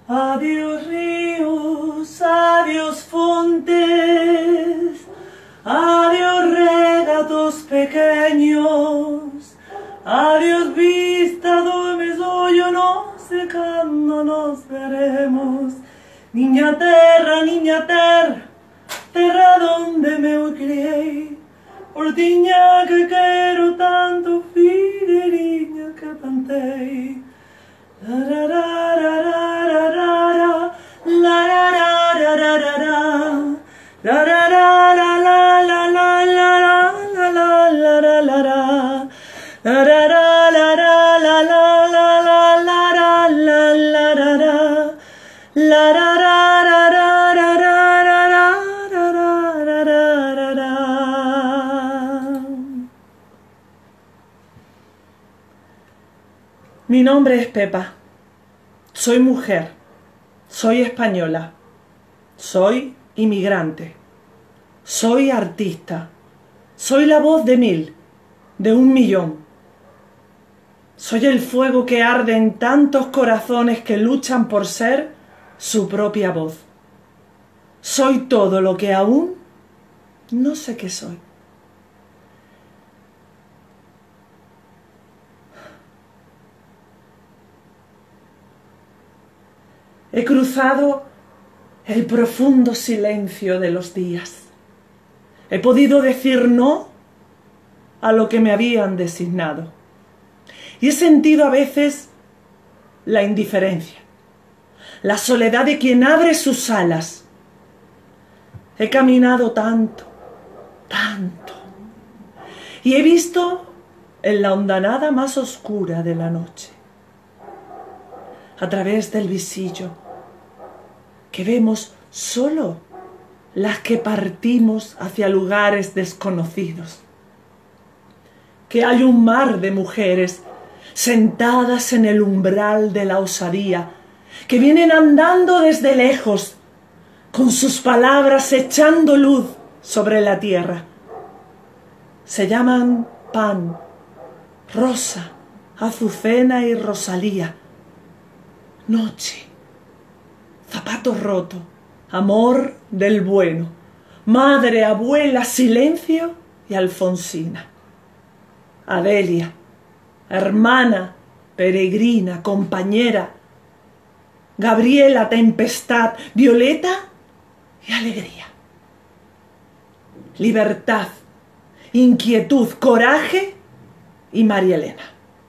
Adiós ríos, adiós fontes, adiós regatos pequeños, adiós vista donde soy yo, no sé cuándo nos veremos. Niña terra, terra donde me crié, ortiña que quiero tanto, fideliña que planté. La la la la la la la la la la la la la Mi nombre es Pepa, soy mujer, soy española, soy inmigrante, soy artista, soy la voz de 1000, de 1.000.000. Soy el fuego que arde en tantos corazones que luchan por ser su propia voz. Soy todo lo que aún no sé qué soy. He cruzado el profundo silencio de los días. He podido decir no a lo que me habían designado. Y he sentido a veces la indiferencia, la soledad de quien abre sus alas. He caminado tanto, tanto. Y he visto en la hondanada más oscura de la noche, a través del visillo, que vemos solo las que partimos hacia lugares desconocidos, que hay un mar de mujeres sentadas en el umbral de la osadía, que vienen andando desde lejos, con sus palabras echando luz sobre la tierra. Se llaman Pan, Rosa, Azucena y Rosalía. Noche, zapato roto, amor del bueno, madre, abuela, silencio y Alfonsina. Adelia, hermana, peregrina, compañera. Gabriela, tempestad, Violeta y alegría. Libertad, inquietud, coraje y María Elena.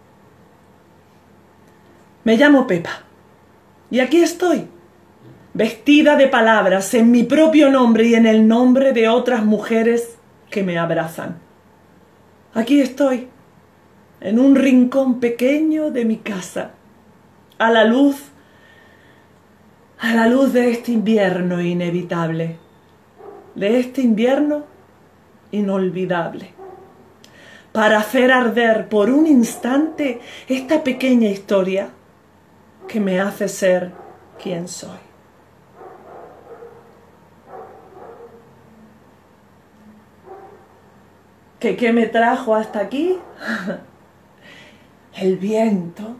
Me llamo Pepa y aquí estoy, vestida de palabras en mi propio nombre y en el nombre de otras mujeres que me abrazan. Aquí estoy, en un rincón pequeño de mi casa, a la luz de este invierno inevitable, de este invierno inolvidable, para hacer arder por un instante esta pequeña historia que me hace ser quien soy. ¿Qué me trajo hasta aquí? El viento,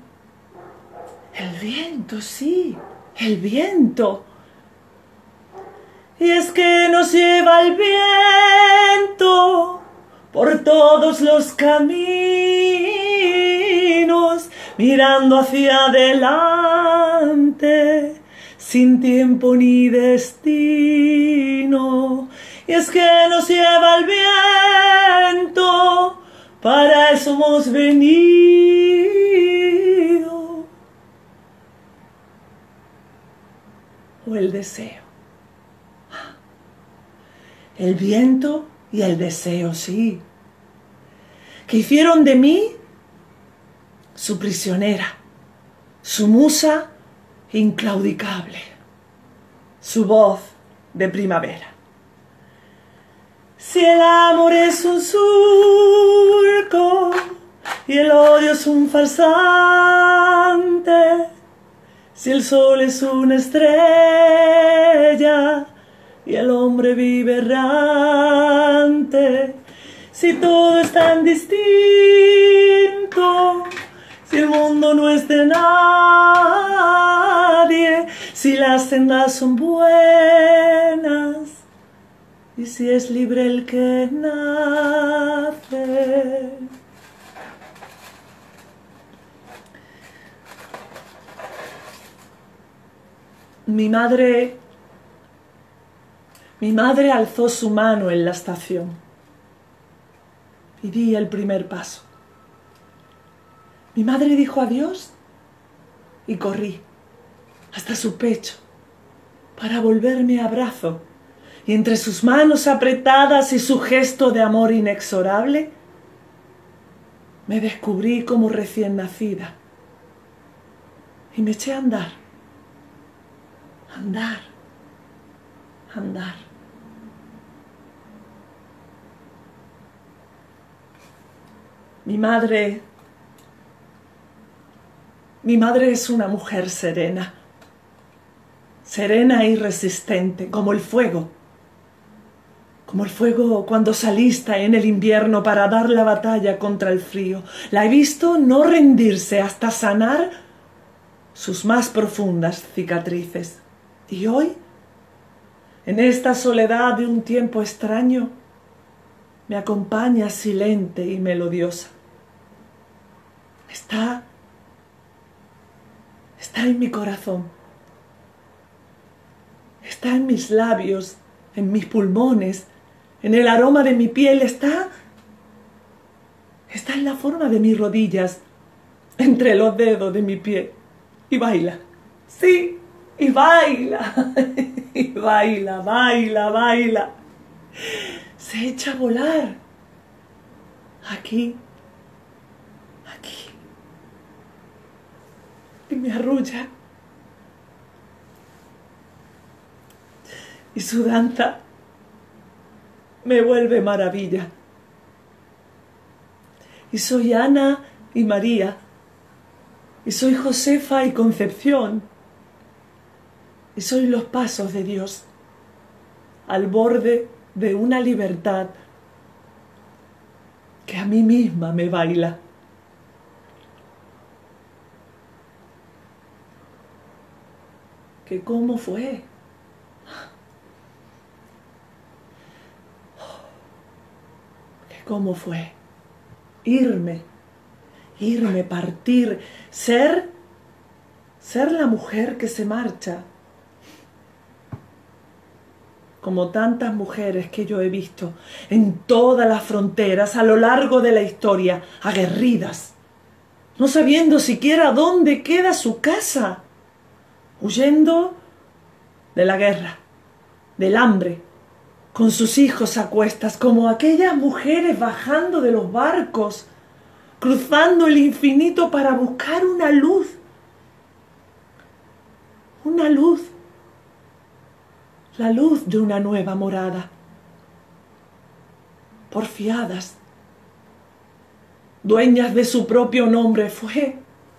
sí, el viento. Y es que nos lleva el viento por todos los caminos, mirando hacia adelante, sin tiempo ni destino. Y es que nos lleva el viento, para eso hemos venido. O el deseo. El viento y el deseo, sí, que hicieron de mí su prisionera, su musa inclaudicable, su voz de primavera. Si el amor es un surco y el odio es un farsante, si el sol es una estrella y el hombre vive errante, si todo es tan distinto, si el mundo no es de nadie, si las sendas son buenas y si es libre el que nace. Mi madre alzó su mano en la estación y di el primer paso. Mi madre dijo adiós y corrí hasta su pecho para volverme abrazo, y entre sus manos apretadas y su gesto de amor inexorable me descubrí como recién nacida y me eché a andar, andar, andar. Mi madre es una mujer serena, serena y resistente, como el fuego cuando se alista en el invierno para dar la batalla contra el frío. La he visto no rendirse hasta sanar sus más profundas cicatrices. Y hoy, en esta soledad de un tiempo extraño, me acompaña silente y melodiosa. Está en mi corazón, está en mis labios, en mis pulmones, en el aroma de mi piel, está en la forma de mis rodillas, entre los dedos de mi pie, y baila, sí, y baila, y baila, baila, baila, se echa a volar, aquí, y me arrulla. Y su danza me vuelve maravilla. Y soy Ana y María, y soy Josefa y Concepción, y soy los pasos de Dios al borde de una libertad que a mí misma me baila. ¿Que cómo fue? ¿Cómo fue? Irme, partir, ser la mujer que se marcha, como tantas mujeres que yo he visto en todas las fronteras a lo largo de la historia, aguerridas, no sabiendo siquiera dónde queda su casa, huyendo de la guerra, del hambre, con sus hijos a cuestas, como aquellas mujeres bajando de los barcos, cruzando el infinito para buscar una luz, la luz de una nueva morada, porfiadas, dueñas de su propio nombre. Fue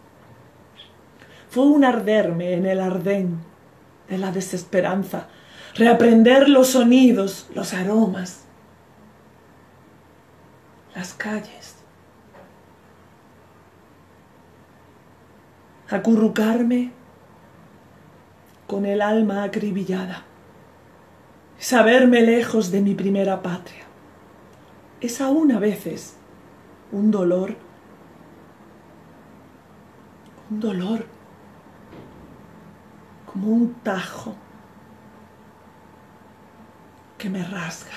un arderme en el ardén de la desesperanza, reaprender los sonidos, los aromas, las calles, acurrucarme con el alma acribillada, saberme lejos de mi primera patria. Es aún a veces un dolor como un tajo que me rasga.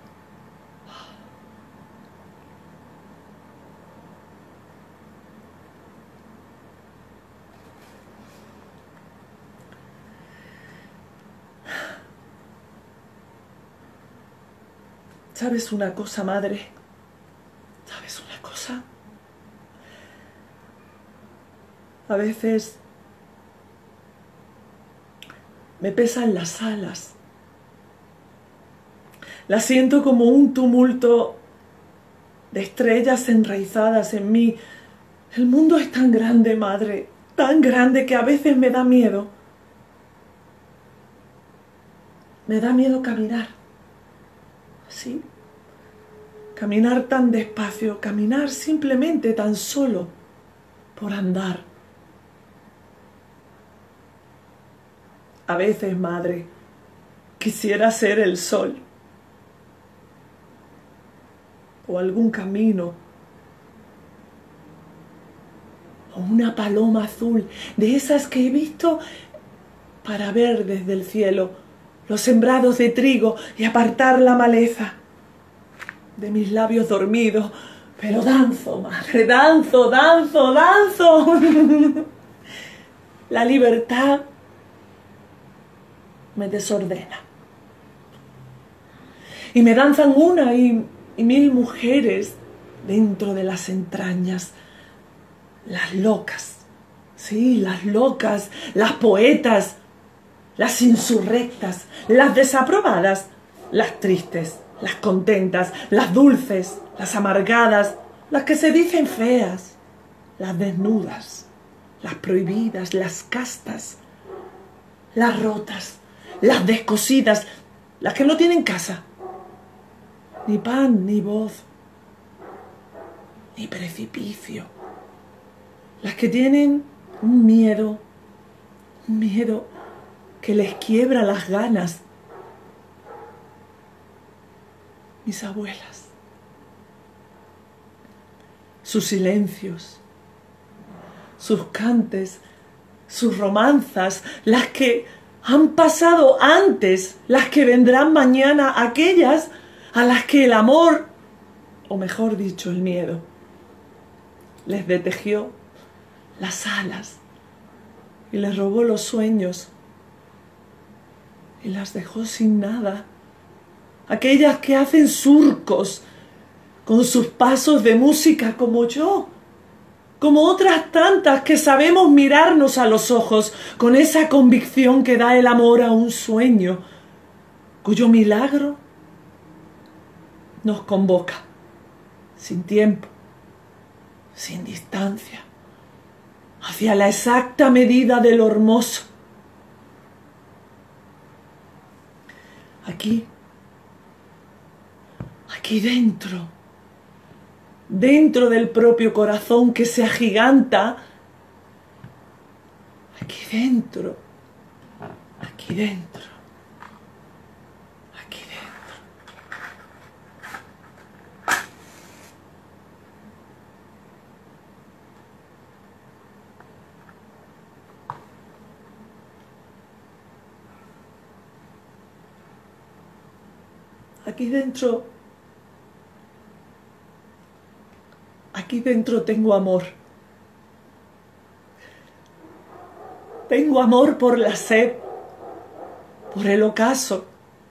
¿Sabes una cosa, madre? ¿Sabes una cosa? A veces me pesan las alas. La siento como un tumulto de estrellas enraizadas en mí. El mundo es tan grande, madre, tan grande que a veces me da miedo. Me da miedo caminar. Sí. Caminar tan despacio, caminar simplemente tan solo por andar. A veces, madre, quisiera ser el sol o algún camino o una paloma azul de esas que he visto para ver desde el cielo los sembrados de trigo y apartar la maleza de mis labios dormidos. Pero danzo, madre, danzo, danzo, danzo. La libertad me desordena. Y me danzan una y mil mujeres dentro de las entrañas. Las locas, sí, las locas, las poetas, las insurrectas, las desaprobadas, las tristes, las contentas, las dulces, las amargadas, las que se dicen feas, las desnudas, las prohibidas, las castas, las rotas, las descosidas, las que no tienen casa, ni pan, ni voz, ni precipicio, las que tienen un miedo que les quiebra las ganas. Mis abuelas, sus silencios, sus cantes, sus romanzas, las que han pasado antes, las que vendrán mañana, aquellas a las que el amor, o mejor dicho, el miedo, les detejió las alas y les robó los sueños y las dejó sin nada. Aquellas que hacen surcos con sus pasos de música como yo, como otras tantas que sabemos mirarnos a los ojos con esa convicción que da el amor a un sueño, cuyo milagro nos convoca, sin tiempo, sin distancia, hacia la exacta medida de lo hermoso. Aquí dentro del propio corazón que se agiganta, aquí dentro. Aquí dentro tengo amor. Tengo amor por la sed, por el ocaso,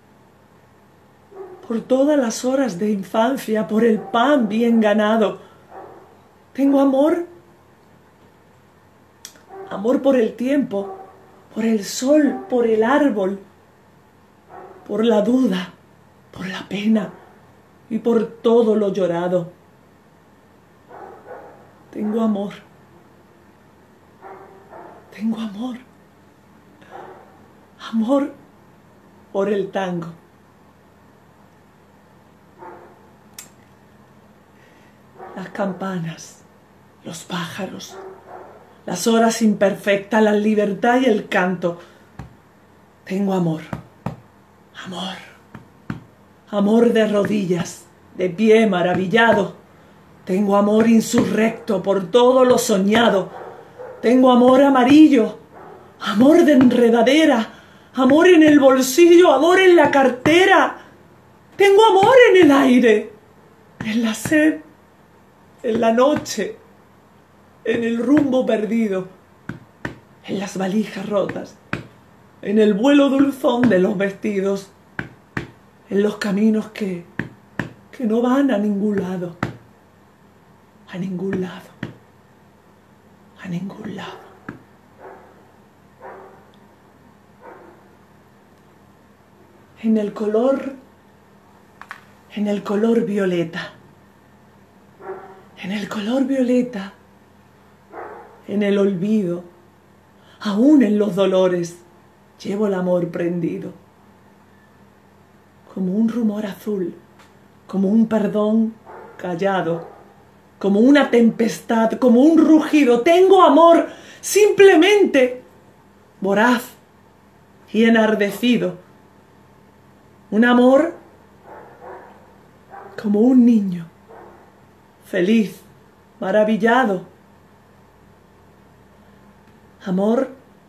por todas las horas de infancia, por el pan bien ganado. Tengo amor por el tiempo, por el sol, por el árbol, por la duda, por la pena y por todo lo llorado. Tengo amor por el tango. Las campanas, los pájaros, las horas imperfectas, la libertad y el canto. Tengo amor de rodillas, de pie maravillado. Tengo amor insurrecto por todo lo soñado. Tengo amor amarillo, amor de enredadera, amor en el bolsillo, amor en la cartera. Tengo amor en el aire, en la sed, en la noche, en el rumbo perdido, en las valijas rotas, en el vuelo dulzón de los vestidos, en los caminos que no van a ningún lado. A ningún lado. En el color violeta. En el color violeta, en el olvido, aún en los dolores, llevo el amor prendido. Como un rumor azul, como un perdón callado, como una tempestad, como un rugido. Tengo amor, simplemente voraz, y enardecido. Un amor como un niño, feliz, maravillado. Amor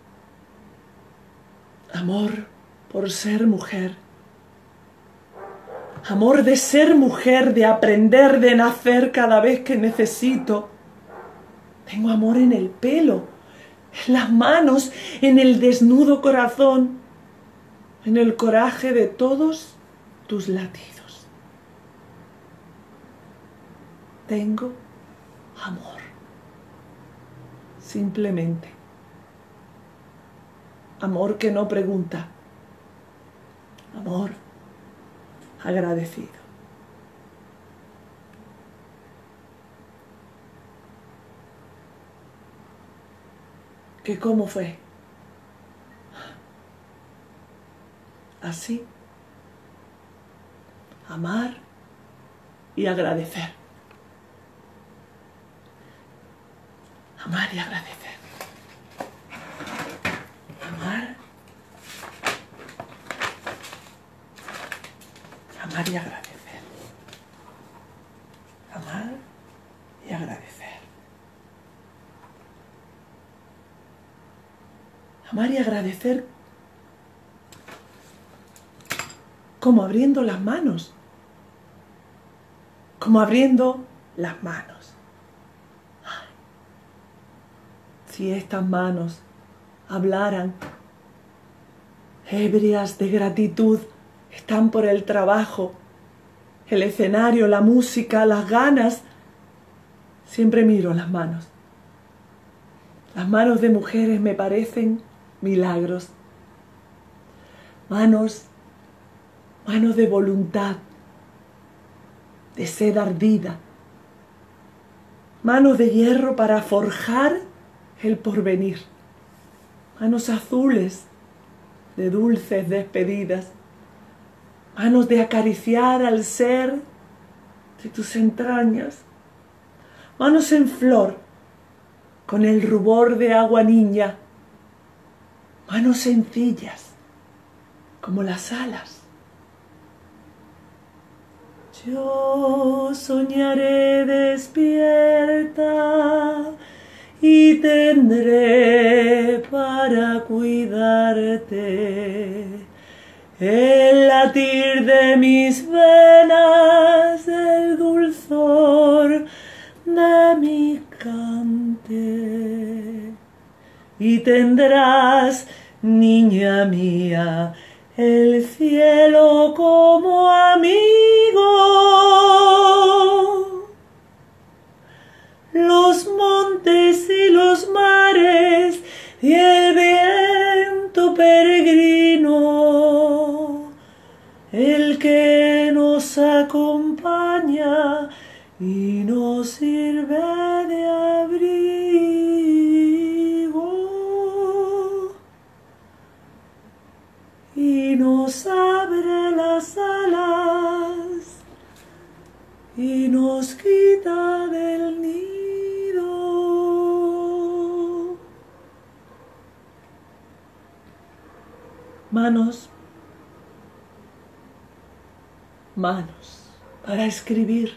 por ser mujer. Amor de ser mujer, de aprender, de nacer cada vez que necesito. Tengo amor en el pelo, en las manos, en el desnudo corazón, en el coraje de todos tus latidos. Tengo amor. Simplemente. Amor que no pregunta. Amor agradecido. ¿Qué cómo fue? Así. Amar y agradecer. Amar y agradecer. Amar. Amar y agradecer. Amar y agradecer. Amar y agradecer como abriendo las manos. Como abriendo las manos. Ay, si estas manos hablaran, ebrias de gratitud, están por el trabajo, el escenario, la música, las ganas. Siempre miro las manos. Las manos de mujeres me parecen milagros. Manos de voluntad, de sed ardida. Manos de hierro para forjar el porvenir. Manos azules de dulces despedidas. Manos de acariciar al ser de tus entrañas. Manos en flor, con el rubor de agua niña. Manos sencillas, como las alas. Yo soñaré despierta y tendré para cuidarte el latir de mis venas, el dulzor de mi cante. Y tendrás, niña mía, el cielo como amigo, los montes y los mares y el viento peregrino, el que nos acompaña y nos sirve de abrigo y nos abre las alas y nos quita del nido. Manos para escribir.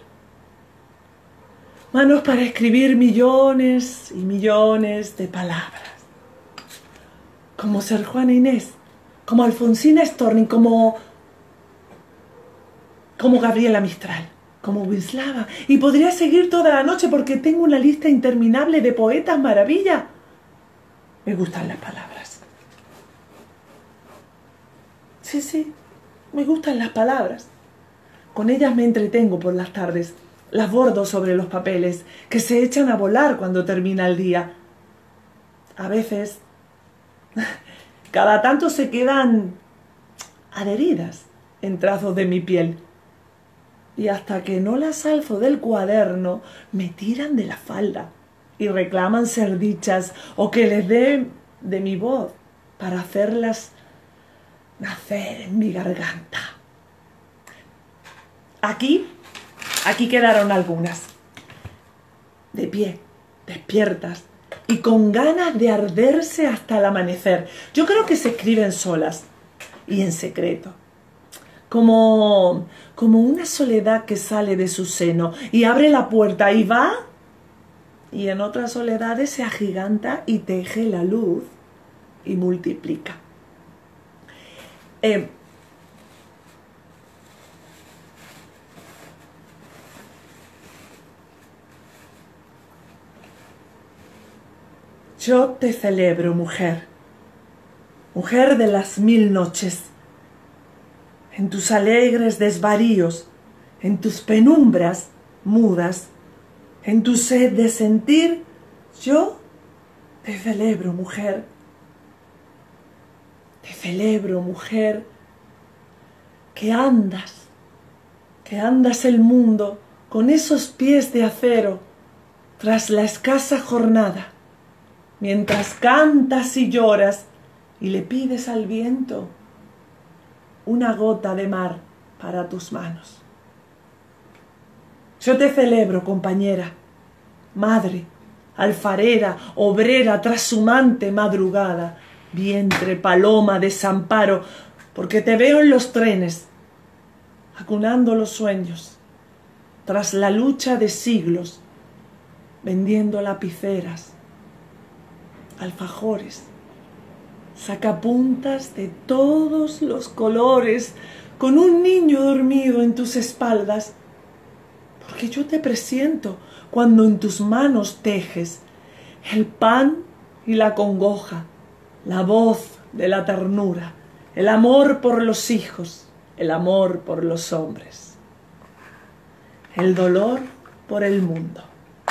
Manos para escribir millones y millones de palabras. Como Sor Juana Inés, como Alfonsina Storni, como Gabriela Mistral, como Wisława. Y podría seguir toda la noche porque tengo una lista interminable de poetas maravilla. Me gustan las palabras. Sí, me gustan las palabras. Con ellas me entretengo por las tardes. Las bordo sobre los papeles, que se echan a volar cuando termina el día. A veces, cada tanto se quedan adheridas en trazos de mi piel. Y hasta que no las alzo del cuaderno, me tiran de la falda y reclaman ser dichas o que les dé de mi voz para hacerlas nacer en mi garganta. Aquí quedaron algunas, de pie, despiertas, y con ganas de arderse hasta el amanecer. Yo creo que se escriben solas y en secreto, como una soledad que sale de su seno y abre la puerta y va, y en otras soledades se agiganta y teje la luz y multiplica. Yo te celebro, mujer, mujer de las 1000 noches. En tus alegres desvaríos, en tus penumbras mudas, en tu sed de sentir, yo te celebro, mujer. Te celebro, mujer, que andas el mundo con esos pies de acero tras la escasa jornada, mientras cantas y lloras y le pides al viento una gota de mar para tus manos. Yo te celebro, compañera, madre, alfarera, obrera, trashumante, madrugada, vientre, paloma, desamparo, porque te veo en los trenes, acunando los sueños, tras la lucha de siglos, vendiendo lapiceras, alfajores, sacapuntas de todos los colores, con un niño dormido en tus espaldas, porque yo te presiento cuando en tus manos tejes el pan y la congoja, la voz de la ternura, el amor por los hijos, el amor por los hombres, el dolor por el mundo.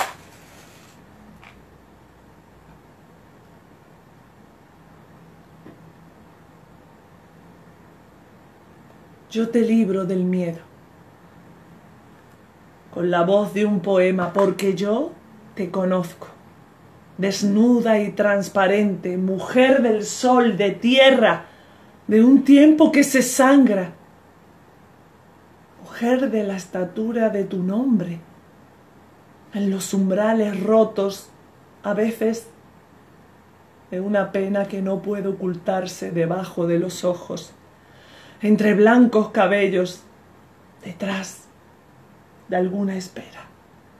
Yo te libro del miedo, con la voz de un poema, porque yo te conozco, desnuda y transparente, mujer del sol, de tierra, de un tiempo que se sangra, mujer de la estatura de tu nombre, en los umbrales rotos, a veces de una pena que no puede ocultarse debajo de los ojos, entre blancos cabellos, detrás de alguna espera.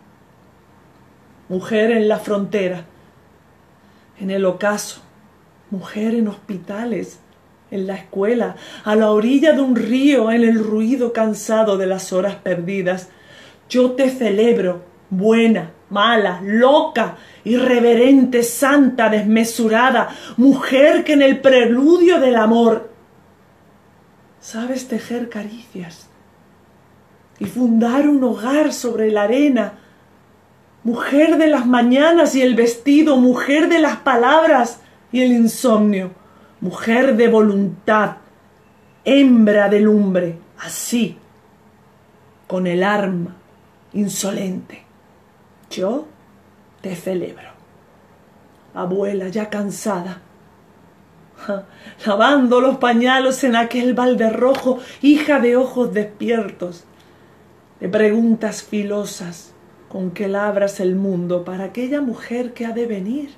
Mujer en la frontera, en el ocaso, mujer en hospitales, en la escuela, a la orilla de un río, en el ruido cansado de las horas perdidas. Yo te celebro, buena, mala, loca, irreverente, santa, desmesurada, mujer que en el preludio del amor sabes tejer caricias y fundar un hogar sobre la arena, mujer de las mañanas y el vestido, mujer de las palabras y el insomnio, mujer de voluntad, hembra de lumbre, así, con el arma insolente. Yo te celebro, abuela ya cansada, lavando los pañalos en aquel balde rojo, hija de ojos despiertos, de preguntas filosas con que labras el mundo para aquella mujer que ha de venir.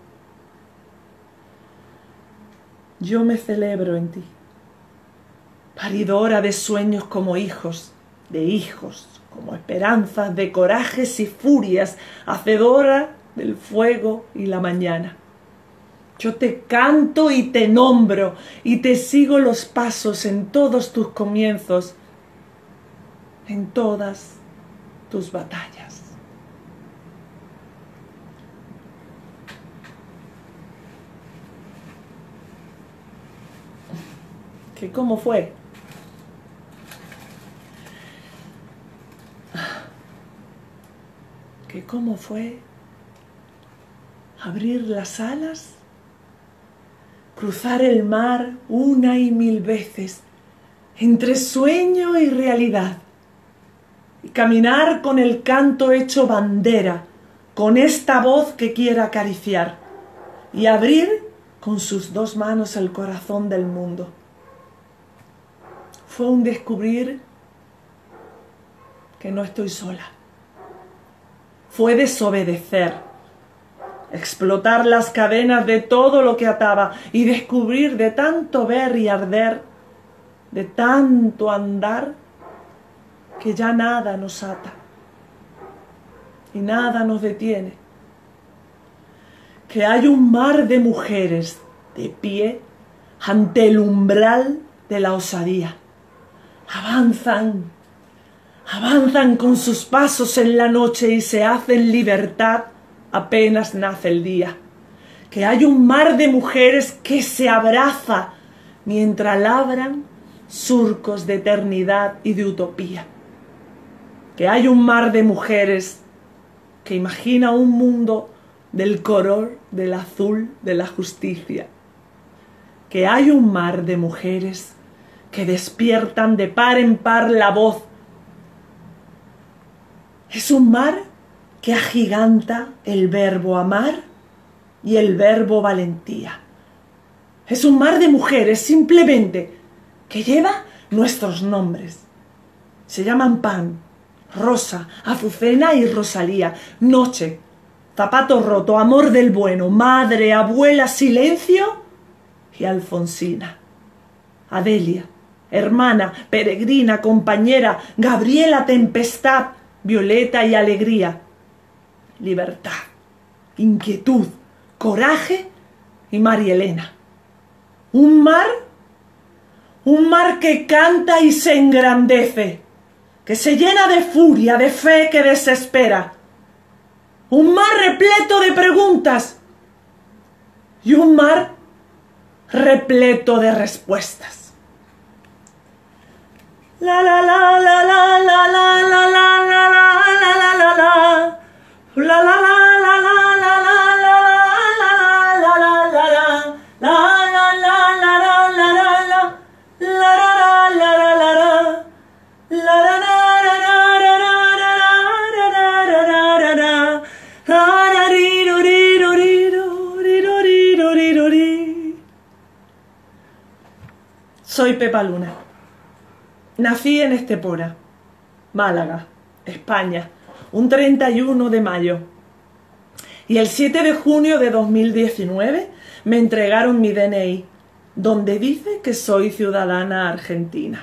Yo me celebro en ti, paridora de sueños como hijos, de hijos como esperanzas, de corajes y furias, hacedora del fuego y la mañana. Yo te canto y te nombro y te sigo los pasos en todos tus comienzos, en todas tus batallas. ¿Qué cómo fue? ¿Qué cómo fue abrir las alas, cruzar el mar una y mil veces, entre sueño y realidad, y caminar con el canto hecho bandera, con esta voz que quiera acariciar, y abrir con sus dos manos el corazón del mundo? Fue un descubrir que no estoy sola. Fue desobedecer, explotar las cadenas de todo lo que ataba y descubrir de tanto ver y arder, de tanto andar, que ya nada nos ata y nada nos detiene, que hay un mar de mujeres de pie ante el umbral de la osadía. Avanzan con sus pasos en la noche y se hacen libertad apenas nace el día. Que hay un mar de mujeres que se abraza mientras labran surcos de eternidad y de utopía. Que hay un mar de mujeres que imagina un mundo del color del azul de la justicia. Que hay un mar de mujeres que despiertan de par en par la voz. Es un mar que agiganta el verbo amar y el verbo valentía. Es un mar de mujeres simplemente que lleva nuestros nombres. Se llaman Pan, Rosa, Azucena y Rosalía. Noche, Zapato roto, Amor del bueno, Madre, Abuela, Silencio y Alfonsina. Adelia, hermana, peregrina, compañera, Gabriela, tempestad, Violeta y alegría. Libertad, inquietud, coraje y María Elena. Un mar que canta y se engrandece, que se llena de furia, de fe que desespera. Un mar repleto de preguntas y un mar repleto de respuestas. La la la la la la la la la la la la la la. La la la la la la la la la la la la la Soy Pepa Luna. Nací en Estepona, Málaga, España, un 31 de mayo. Y el 7 de junio de 2019 me entregaron mi DNI, donde dice que soy ciudadana argentina.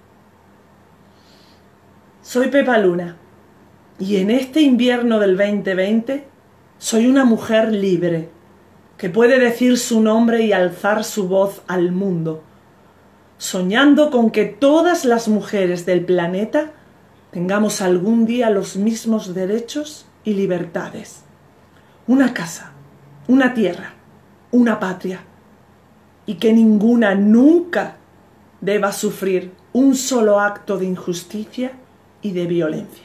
Soy Pepa Luna, y en este invierno del 2020 soy una mujer libre, que puede decir su nombre y alzar su voz al mundo, soñando con que todas las mujeres del planeta tengamos algún día los mismos derechos y libertades. Una casa, una tierra, una patria, y que ninguna nunca deba sufrir un solo acto de injusticia y de violencia.